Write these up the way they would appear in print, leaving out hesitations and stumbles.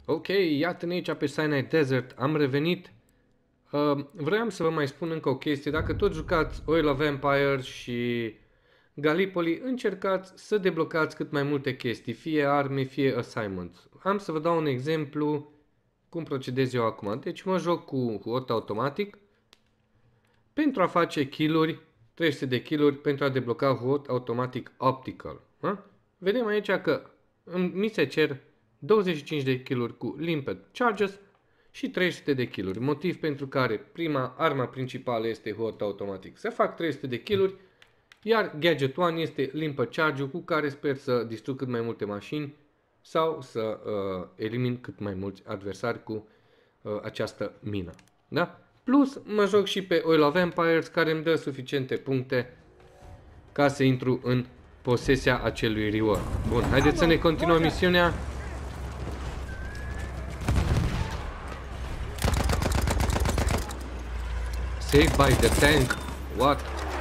Ok, iată-ne aici pe Sinai Desert, am revenit. Vreau să vă mai spun încă o chestie, dacă tot jucați Oil of Empires și Gallipoli, încercați să deblocați cât mai multe chestii, fie arme, fie assignments. Am să vă dau un exemplu cum procedez eu acum. Deci mă joc cu hot automatic pentru a face kill-uri, 300 de kill-uri pentru a debloca hot automatic optical. Vedem aici că mi se cer 25 de kill-uri cu limpet charges și 300 de kill-uri. Motiv pentru care arma principală este hot automatic. Să fac 300 de kill-uri, iar gadget 1 este limpet charge-ul cu care sper să distrug cât mai multe mașini sau să elimin cât mai mulți adversari cu această mină. Da? Plus mă joc și pe Oil of Empires care îmi dă suficiente puncte ca să intru în posesia acelui reward. Bun, haideți să ne continuăm misiunea. Saved by the tank. What?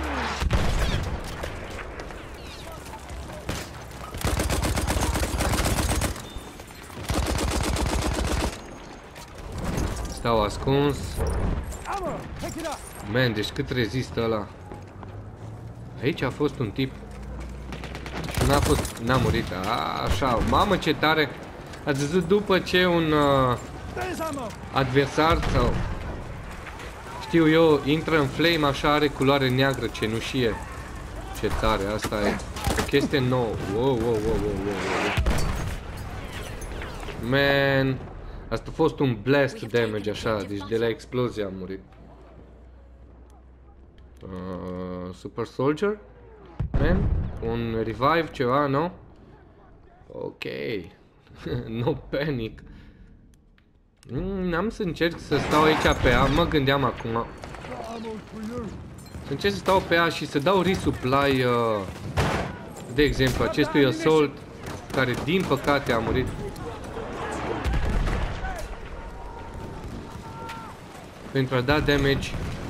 Stau ascuns. Man, deci cât rezistă ăla. Aici a fost un tip. Și n-a murit. Așa, mamă ce tare. Ați văzut după ce un adversar sau știu eu, intră în flame, așa are culoare neagră, cenușie. Ce tare, asta e o chestie nouă. Wow. Man, asta a fost un blast damage așa, deci de la explozie am murit. Super Soldier? Man, un revive, ceva, nu? Ok. No panic. N-am să încerc să stau aici pe A, mă gândeam acum. Să încerc să stau pe A și să dau resupply, de exemplu, acestui assault, care din păcate a murit. Pentru a da damage.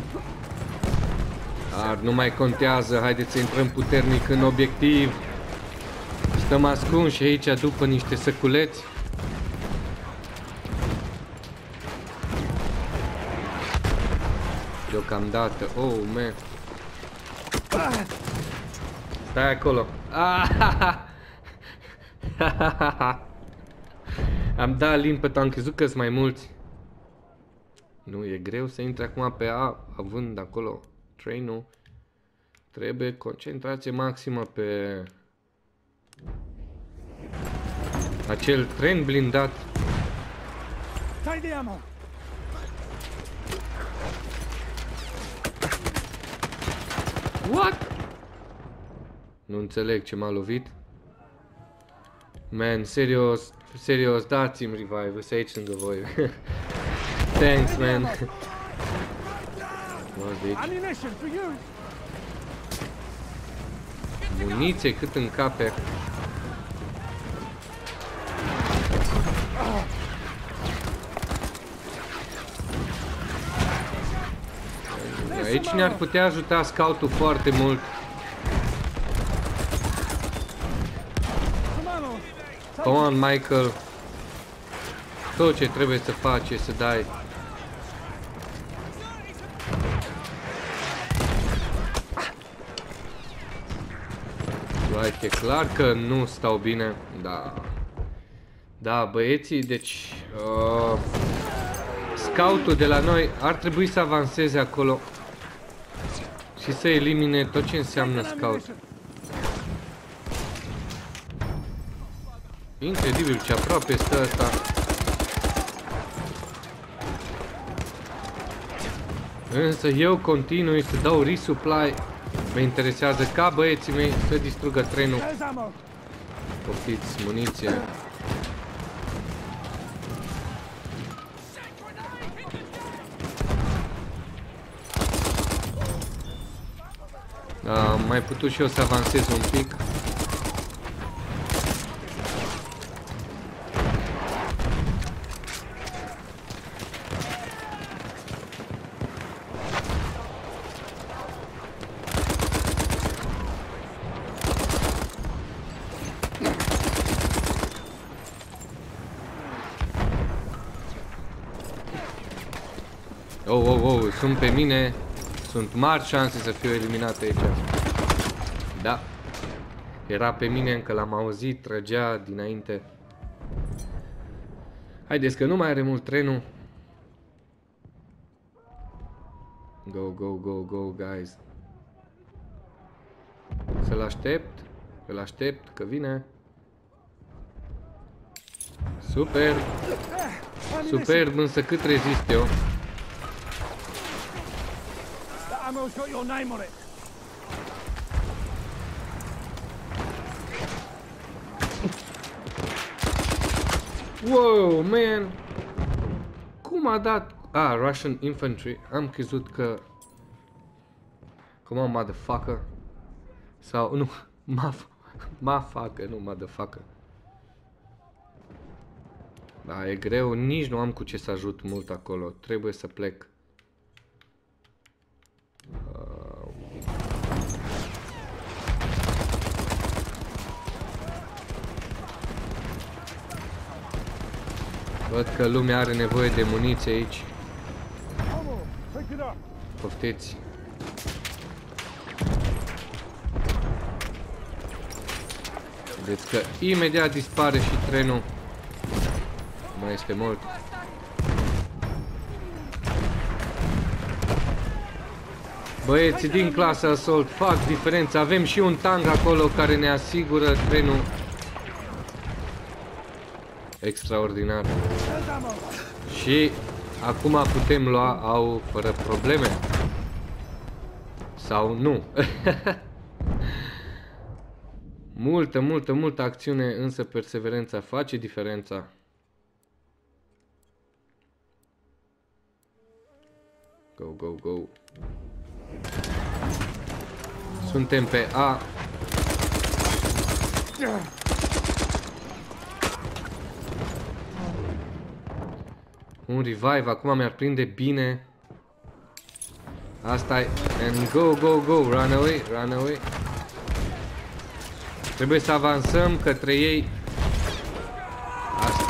Dar nu mai contează, haideți să intrăm puternic în obiectiv. Stăm ascunși aici după niște săculeți. Deocamdată, oh man. Stai acolo. Am dat limpet, am crezut că-s mai mulți. Nu, e greu să intri acum pe A, având acolo train-ul. Trebuie concentrație maximă pe acel tren blindat. What? Nu înțeleg ce m-a lovit. Man, serios, dați-mi revive, să aici lângă voi. Thanks, man. Muniție cât încape. Aici ne-ar putea ajuta scoutul foarte mult. Come on, Michael. Tot ce trebuie să faci e să dai. Like, e clar că nu stau bine. Da, băieții, deci scoutul de la noi ar trebui să avanseze acolo și să elimine tot ce înseamnă scout. Incredibil ce aproape este ăsta. Însă eu continui să dau resupply. Mă interesează ca băieții mei să distrugă trenul. Poftiți, muniție. Am mai putut și eu să avansez un pic. Oh, oh, oh, sunt pe mine. Sunt mari șanse să fiu eliminat aici. Da. Era pe mine, încă l-am auzit, trăgea dinainte. Haideți că nu mai are mult trenul. Go, go, go, go, guys. Să-l aștept. Îl aștept, că vine. Super. Superb, însă cât rezist eu. Wow, man. Cum a dat? Ah, Russian infantry. Am crezut că... Come on, motherfucker. Sau, nu, motherfucker, nu motherfucker. Da, e greu, nici nu am cu ce să ajut mult acolo. Trebuie să plec. Văd că lumea are nevoie de muniție aici. Poftiți. Vedeți că imediat dispare și trenul. Mai este mult. Băieții din clasa Assault fac diferența. Avem și un tank acolo care ne asigură trenul. Extraordinar. Și acum putem lua au fără probleme. Sau nu. Multă acțiune, însă perseverența face diferența. Go, go, go. Suntem pe A. Un revive, acum mi-ar prinde bine. Asta e. And go, go, go, run away, run away. Trebuie să avansăm către ei. Asta.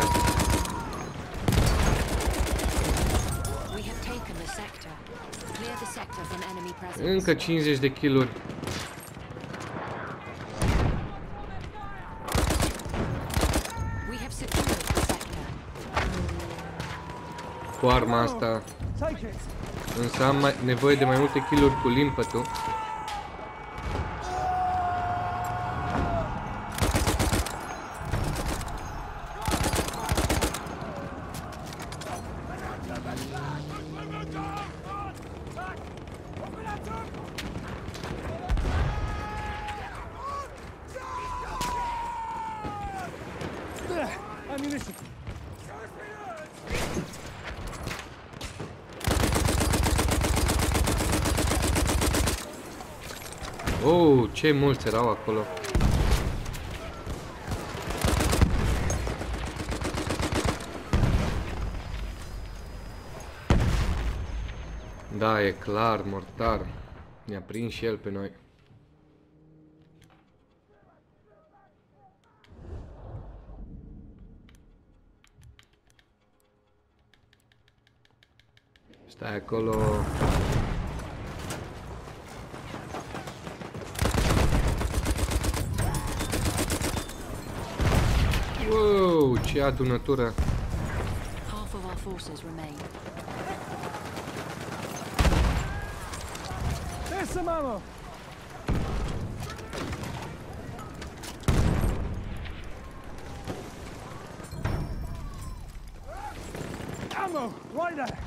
Încă 50 de kill-uri. Cu arma asta. Însă am nevoie de mai multe kill-uri cu limpătul. Oh, ce mulți erau acolo. Da, e clar, mortar. Ne-a prins și el pe noi. Stai acolo. Wow, ce adunătură. There's some ammo. Ammo, right there.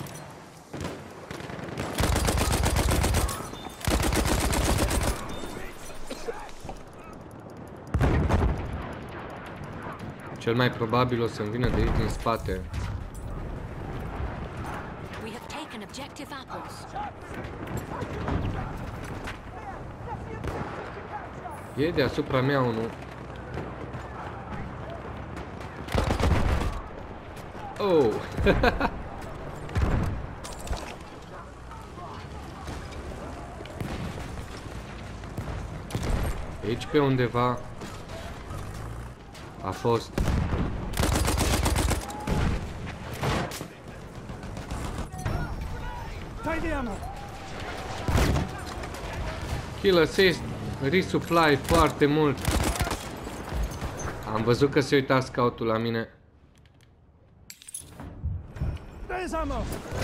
Cel mai probabil o să-mi vină de aici din spate. E deasupra mea unul. Oh! Aici pe undeva a fost. Take the ammo. Kill assist, resupply foarte mult. Am văzut că se uita scoutul la mine. There's ammo.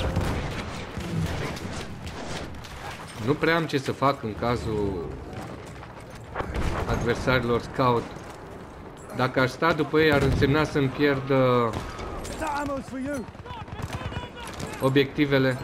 Nu prea am ce să fac în cazul adversarilor scout. Dacă aș sta după ei ar însemna să-mi pierd That ammo's for you. obiectivele.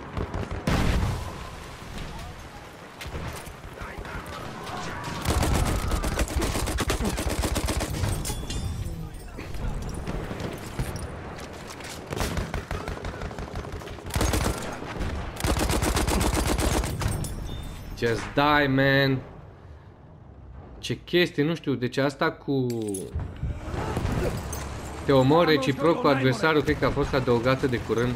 Just die, man. Ce chestie, nu știu, deci asta cu te omori reciproc cu adversarul, cred că a fost adăugată de curând.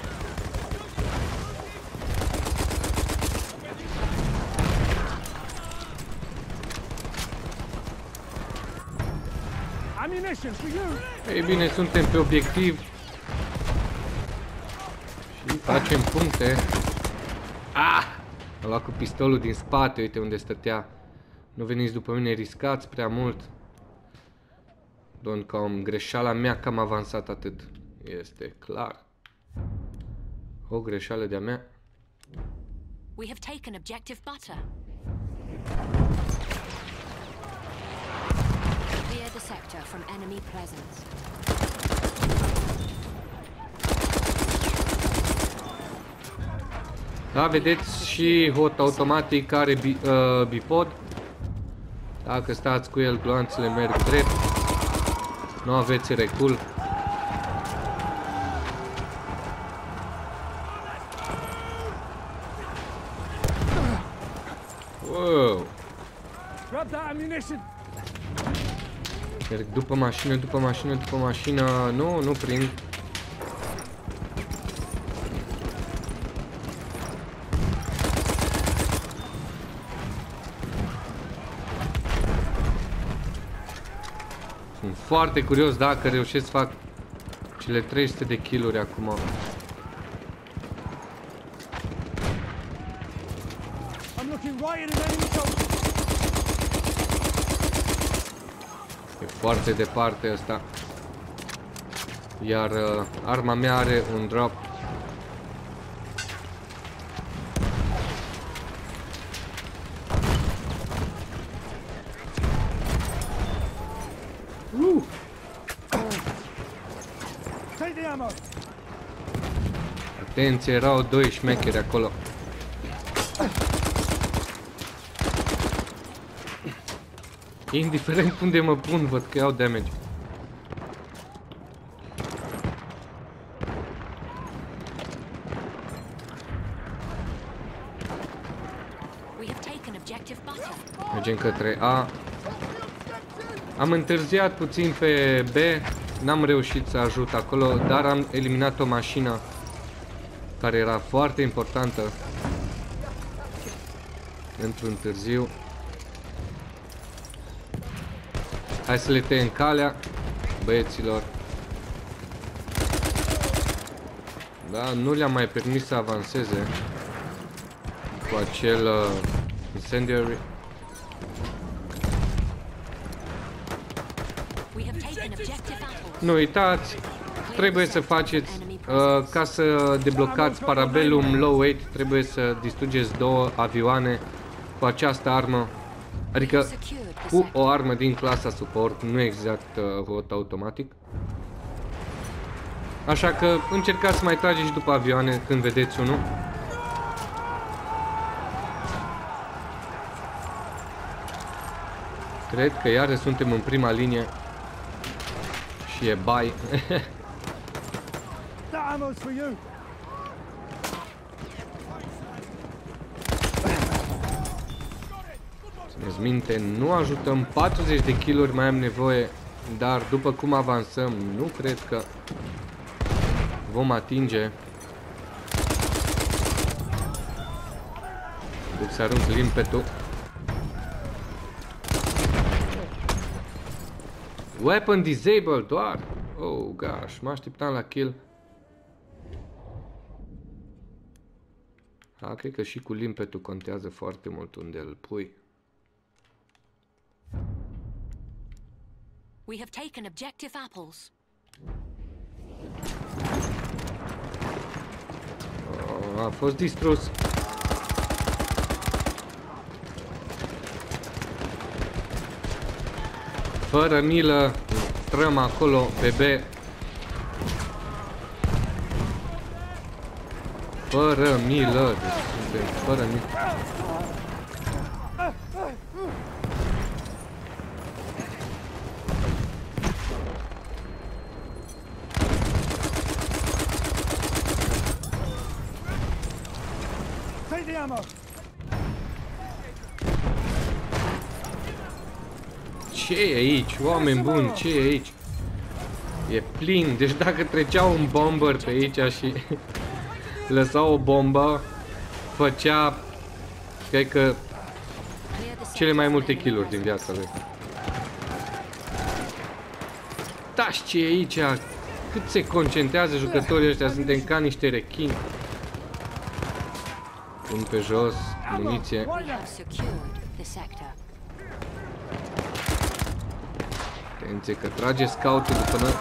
Ammunition for you. Ei bine, suntem pe obiectiv și facem puncte. Ah! A luat cu pistolul din spate, uite unde stătea. Nu veniți după mine, riscați prea mult. Don't come, greșeala mea că am avansat atât. Este clar. O greșeală de-a mea. We have taken objective butter. Clear the sector from enemy presence. Da, vedeți și hot automatic are bipod. Dacă stați cu el, gloanțele merg drept. Nu aveți recul. Wow. Grab that ammunition. Merg după mașină, după mașină, după mașină. Nu, nu prind. Sunt foarte curios dacă reușesc să fac cele 300 de kill-uri acum. I'm looking right at an enemy soldier. E foarte departe ăsta. Iar arma mea are un drop. Take the ammo. Atenție, erau doi șmecheri acolo. Indiferent unde mă pun, văd că iau damage. We have taken objective butter. Mergem către A. Am întârziat puțin pe B. N-am reușit să ajut acolo, dar am eliminat o mașină care era foarte importantă într-un târziu. Hai să le tăiem calea, băieților. Da, nu le-am mai permis să avanseze cu acel incendiary. We have taken objective apples. Nu uitați, trebuie să faceți, ca să deblocați Parabellum Low 8, trebuie să distrugeți 2 avioane cu această armă. Adică cu o armă din clasa suport, nu exact hot automatic. Așa că încercați să mai trageți după avioane când vedeți unul. Cred că iară suntem în prima linie. Și e bai. That ammo's for you. Țineți minte, nu ajutăm, 40 de kill-uri mai am nevoie, dar după cum avansăm, nu cred că vom atinge. Duc să arunc limpetul. Weapon disabled, doar. Oh gosh, mă așteptam la kill. Da, cred că și cu limpetul contează foarte mult unde îl pui. We have taken objective apples. A fost distrus. Fără milă, intrăm acolo pe B. Fără milă, deci suntem fără milă. Take the ammo. Ce e aici? Oameni buni, ce e aici? E plin, deci dacă trecea un bomber pe aici și lăsa o bombă, făcea, cred că, cele mai multe kill-uri din viața lui. Taci, ce e aici? Cât se concentrează jucătorii ăștia, suntem ca niște rechini. Pun pe jos, muniție. We have secured the sector. Atenție că trage scoutul după noi.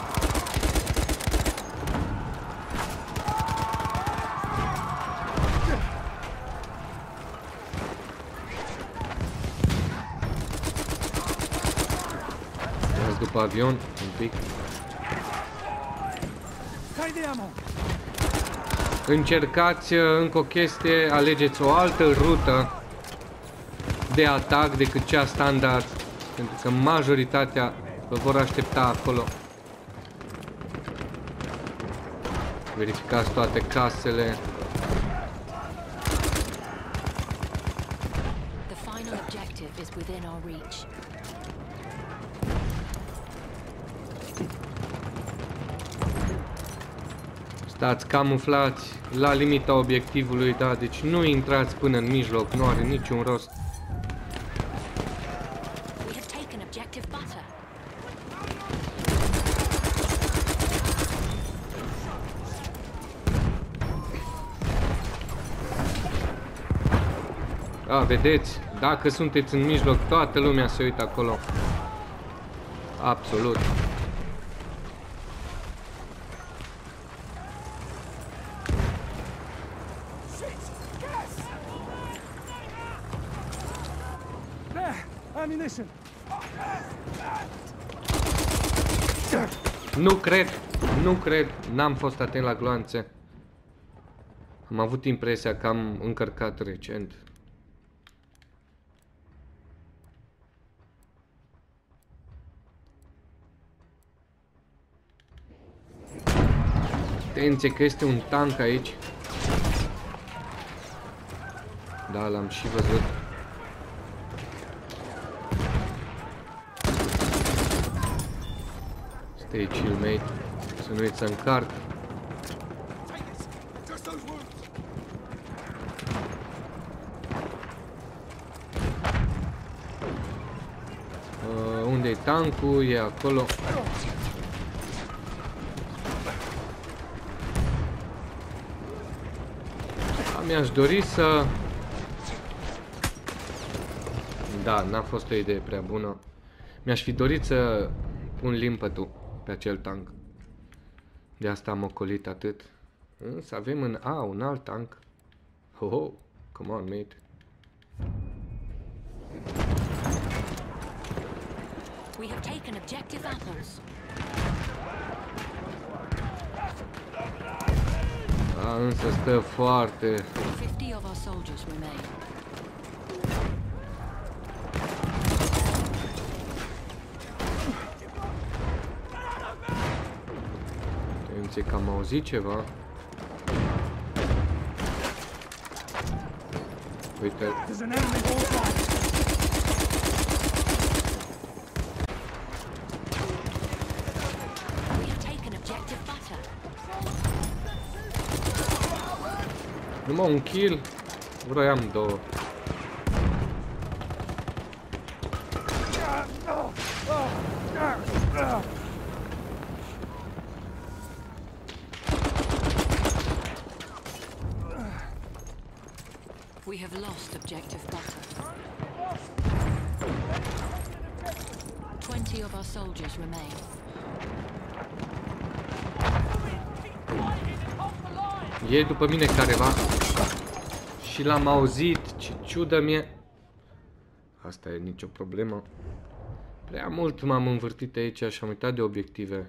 Dați după avion, un pic. Take the ammo. Încercați încă o chestie, alegeți o altă rută de atac decât cea standard, pentru că majoritatea vă vor aștepta acolo. Verificați toate casele. The final objective is within our reach. Stați camuflați la limita obiectivului, da, deci nu intrați până în mijloc, nu are niciun rost. We have taken objective butter. Da, vedeți, dacă sunteți în mijloc, toată lumea se uită acolo. Absolut. There. Ammunition. Nu cred, n-am fost atent la gloanțe. Am avut impresia că am încărcat recent. Atenție că este un tank aici. Da, l-am și văzut. Stay chill, mate. Să nu uiți să încarc. Unde e tankul? E acolo. Mi-aș dori să... Da, n-a fost o idee prea bună. Mi-aș fi dorit să pun limpătul pe acel tank. De asta am ocolit atât. Însă avem în A un alt tank. Ho, ho, come on, mate. We have taken objective apples. Da, însă stă foarte... 50 of our soldiers remain. Atenție că am auzit ceva. Uite, There's an enemy hostile. We have taken objective butter. numai un kill. Vroiam două. We have lost objective butter. 20 of our soldiers remain. E după mine careva. Și l-am auzit, ce ciudă mie. Asta e nicio problemă. Prea mult m-am învârtit aici și am uitat de obiective.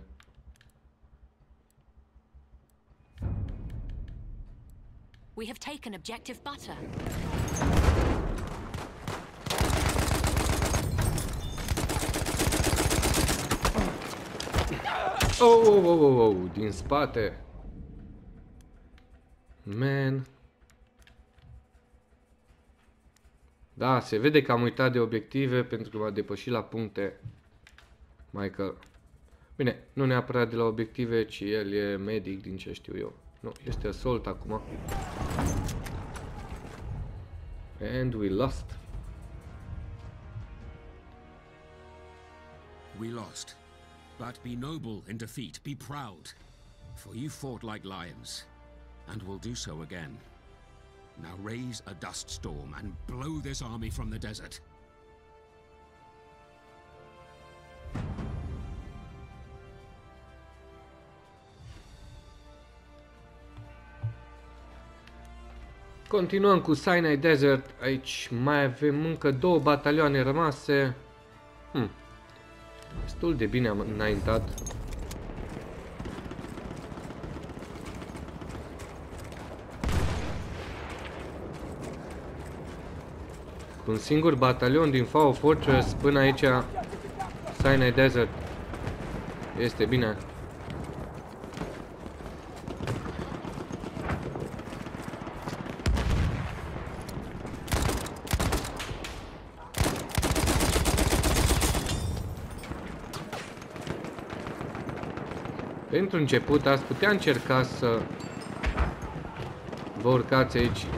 We have taken objective butter. Oh, din spate. Man. Da, se vede că am uitat de obiective pentru că m-a depășit la puncte. Michael. Bine, nu neapărat de la obiective, ci el e medic din ce știu eu. Nu, este assault acum. And we lost. We lost. But be noble in defeat, be proud. For you fought like lions, and will do so again. Now raise a dust storm and blow this army from the desert. Continuăm cu Sinai Desert. Aici mai avem încă 2 batalioane rămase. Destul de bine am înaintat. Cu un singur batalion din Fao Fortress până aici Sinai Desert este bine. Pentru început ați putea încerca să vă urcați aici și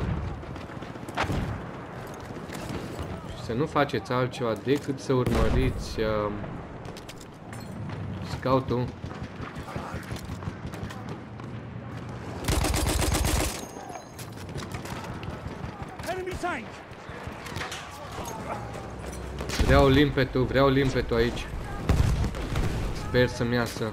să nu faceți altceva decât să urmăriți scout-ul. Vreau limpetul aici. Sper să-mi iasă.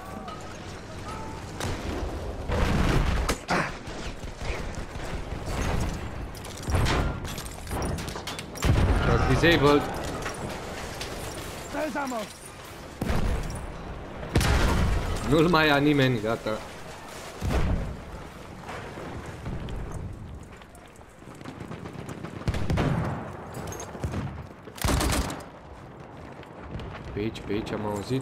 Disabled. There's ammo. Nu-l mai ia nimeni, gata. Pe aici am auzit.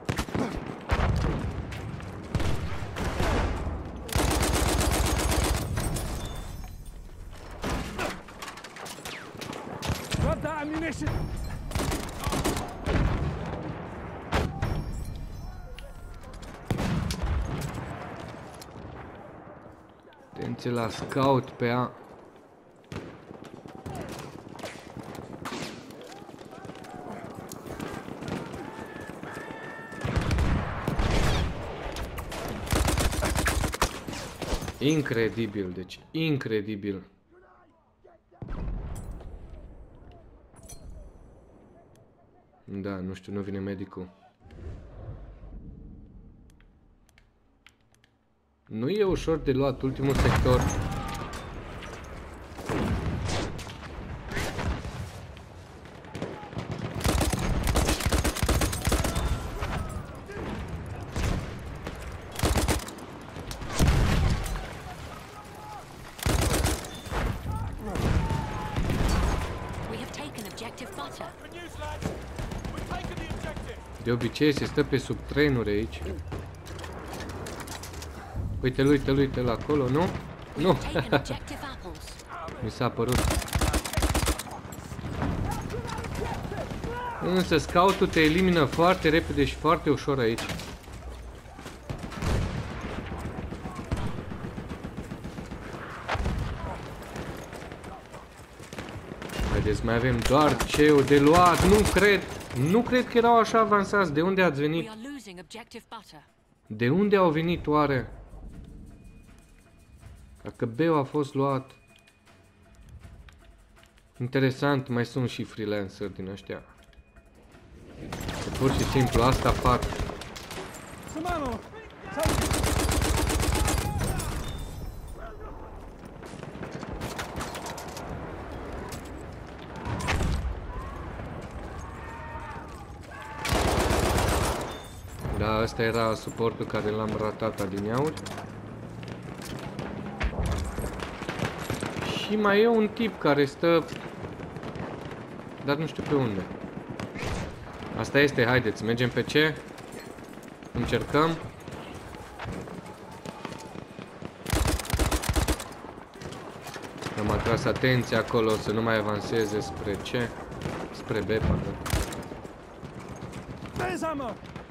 Grab that ammunition. Atenție la scout pe a. Incredibil, deci incredibil. Da, nu știu, nu vine medicul. Nu e ușor de luat ultimul sector. De obicei se stă pe sub trenuri aici. Uite-l acolo, nu? Nu! Mi s-a părut. Însă scout-ul te elimină foarte repede și foarte ușor aici. Haideți, mai avem doar CEO de luat. Nu cred că erau așa avansați. De unde ați venit? De unde au venit oare? Dacă B-ul a fost luat. Interesant, mai sunt și freelancer din ăștia. Pur și simplu asta fac. Samano! Da, ăsta era suportul care l-am ratat adineauri. Și mai e un tip care stă... Dar nu știu pe unde. Asta este, haideți, mergem pe ce? Încercăm. Am atras atenția acolo să nu mai avanseze spre ce? Spre B, pardon. There's ammo!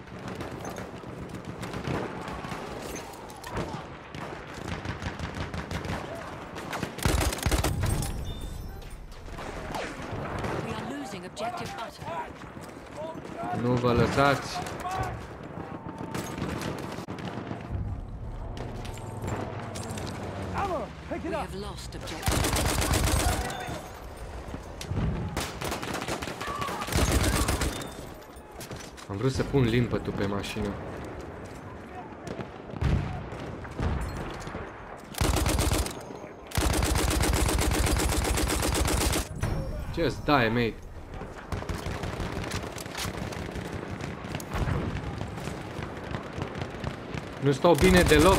We are losing objective butter. Nu vă lăsați. Ammo! Pick We it up! have lost objective. Am vrut să pun limpătul pe mașină. Just die, mate. Nu stau bine deloc.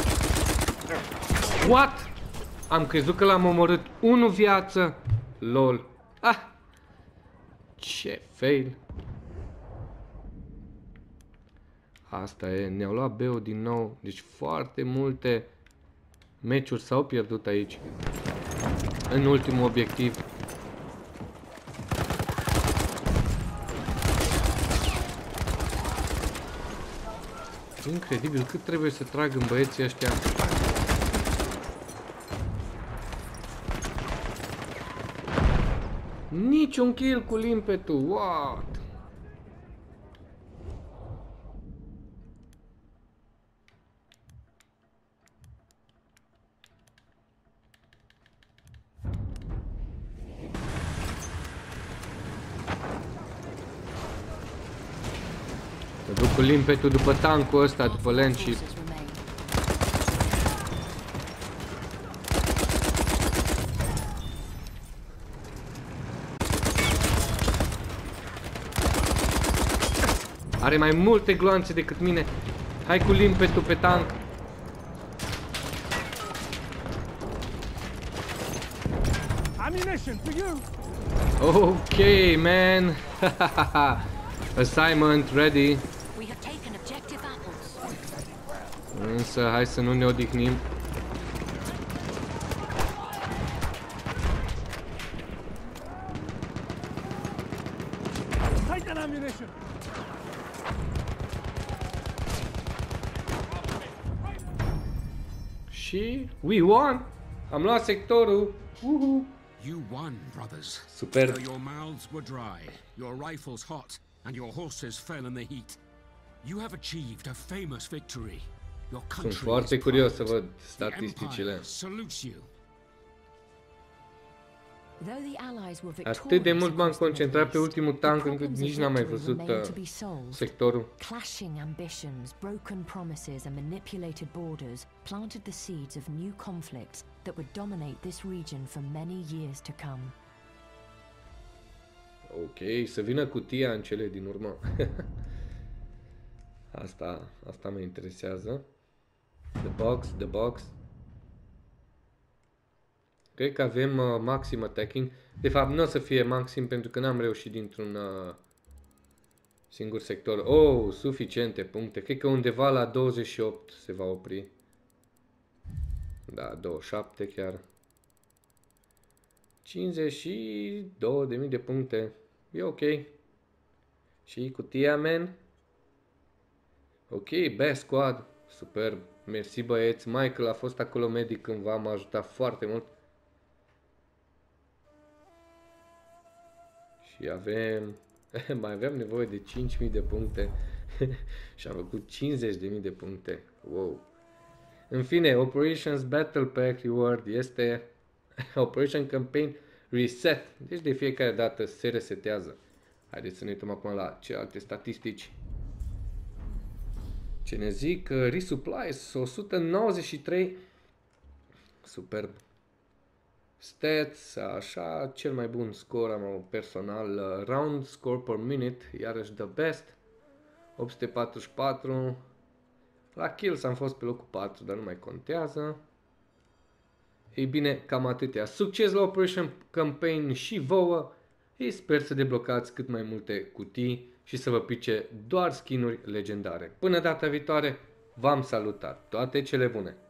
What? Am crezut că l-am omorât. 1 viață. LOL. Ah! Ce fail. Asta e. Ne-au luat B-ul din nou. Deci foarte multe meciuri s-au pierdut aici. În ultimul obiectiv. Incredibil cât trebuie să trag în băieții ăștia. Niciun kill cu limpetul. What? Mă duc cu limpetul după tancul ăsta, după Landship. Forces remain. Are mai multe gloanțe decât mine. Hai cu limpetul pe tank. Ammunition for you! Ok, man. Assignment ready. We have taken objective apples. Însă hai să nu ne odihnim. Take that ammunition! Și we won. Am luat sectorul. Uhu. You won, brothers. Superb. Though your mouths were dry, your rifles hot, and your horses fell in the heat. You have achieved a famous victory. Your country Sunt foarte is curios proud. să văd The statisticile. Empire salutes you. Though the Allies were Atât de mult m-am victorious across the concentrat pe Middle ultimul East, tank the încât problems of nici n-am mai victory văzut remain to be solved. sectorul. Clashing ambitions, broken promises, and manipulated borders planted the seeds of new conflicts that would dominate this region for many years to come. Ok, să vină cutia în cele din urmă. Asta mă interesează. The box. Cred că avem maxim attacking. De fapt, nu o să fie maxim pentru că n-am reușit dintr-un singur sector. Oh, suficiente puncte. Cred că undeva la 28 se va opri. Da, 27 chiar. 52.000 de puncte. E ok. Și cutia, man. Ok, best squad. Superb. Mersi, băieți. Michael a fost acolo medic cândva, m-a ajutat foarte mult. Și avem... mai aveam nevoie de 5.000 de puncte. Și am făcut 50.000 de puncte. Wow. În fine, Operations Battle Pack Reward este... Operation Campaign reset. Deci de fiecare dată se resetează. Haideți să ne uităm acum la celelalte statistici. Ce ne zic? Resupplies 193. Superb. Stats, așa, cel mai bun scor am personal. Round score per minute, iarăși the best. 844. La kills am fost pe locul 4, dar nu mai contează. Ei bine, cam atâtea. Succes la Operation Campaign și vouă. Ei sper să deblocați cât mai multe cutii și să vă pice doar skin-uri legendare. Până data viitoare, v-am salutat. Toate cele bune!